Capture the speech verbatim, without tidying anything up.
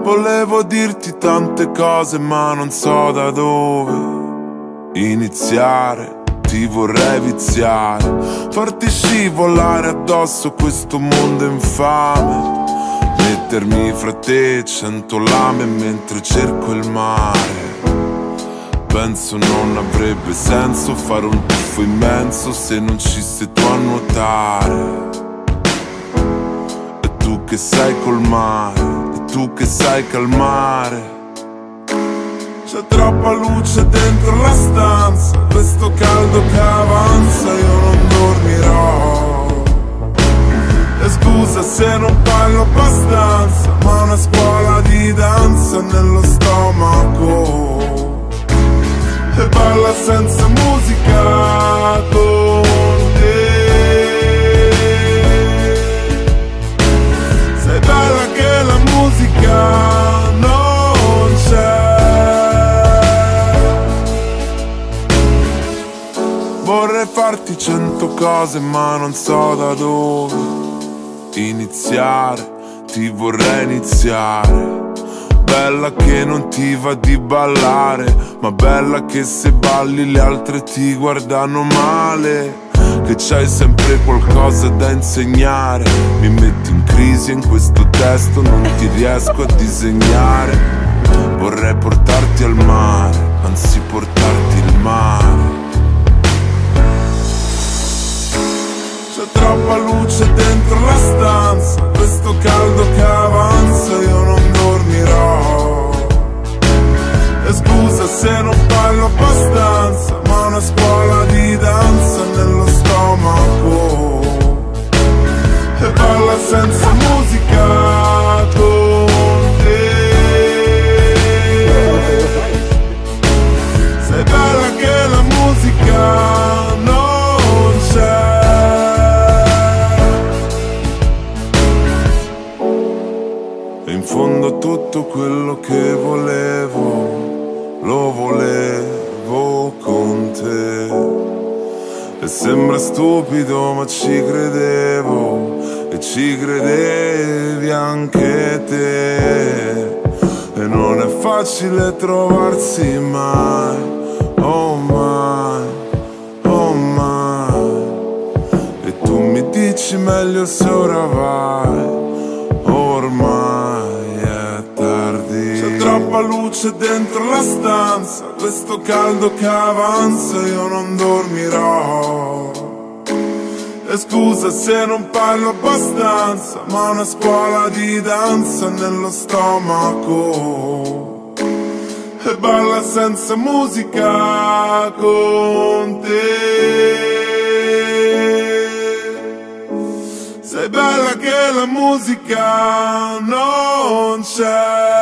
Volevo dirti tante cose ma non so da dove iniziare. Ti vorrei viziare, farti scivolare addosso questo mondo infame, mettermi fra te cento lame mentre cerco il mare. Penso non avrebbe senso fare un tuffo immenso se non ci sei tu a nuotare. E tu che sai col mare, e tu che sai calmare. C'è troppa luce dentro la stanza, questo caldo che avanza, io non dormirò. E scusa se non parlo abbastanza, ma una scuola di danza nello stomaco. E balla senza musica con te. Sei bella che la musica non c'è. Vorrei farti cento cose ma non so da dove iniziare, ti vorrei iniziare. Bella che non ti va di ballare, ma bella che se balli le altre ti guardano male. Che c'hai sempre qualcosa da insegnare. Mi metti in crisi in questo testo, non ti riesco a disegnare. Vorrei portarti al mare, anzi portarti il mare. C'è troppa luce dentro la stanza, questo caldo che avanza, io non dormirò. E scusa se non parlo abbastanza, ma una scuola di danza nello stomaco. E balla senza musica con te. Sei bella che la musica non c'è. In fondo tutto quello che volevo, lo volevo con te. E sembra stupido ma ci credevo, e ci credevi anche te. E non è facile trovarsi mai, oh mai, oh mai. E tu mi dici meglio se ora vai, ormai è tardi. C'è troppa luce dentro la stanza, questo caldo che avanza, io non dormirò. E scusa se non parlo abbastanza, ma una scuola di danza nello stomaco. E balla senza musica con te. Sei bella che la musica non c'è.